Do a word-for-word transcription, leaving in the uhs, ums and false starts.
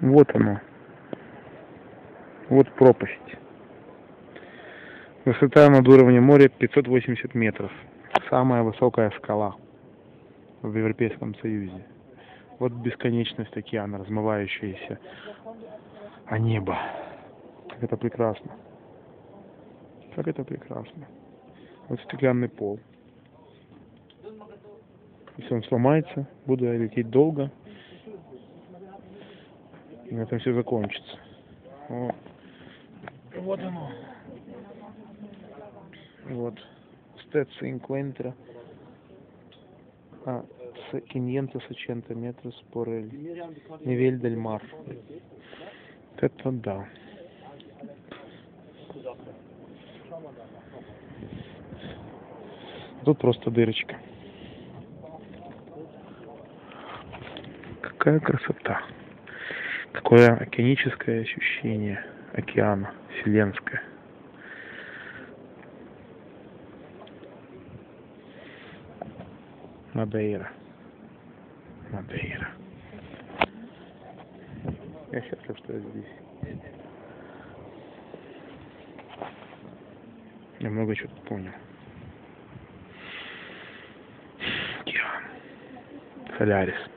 Вот оно. Вот пропасть. Высота над уровнем моря пятьсот восемьдесят метров. Самая высокая скала в Европейском Союзе. Вот бесконечность океана, размывающаяся о небо. Как это прекрасно. Как это прекрасно. Вот стеклянный пол. Если он сломается, буду я лететь долго. И на этом все закончится. Вот, вот оно. Вот. Стэц se encuentra a quinientos ochenta metros por el nivel del mar. Это да. Тут просто дырочка. Какая красота. Какое океаническое ощущение океана, вселенское. Мадейра. Мадейра. Я счастлив, что я здесь. Я много чего понял. Океан. Солярис.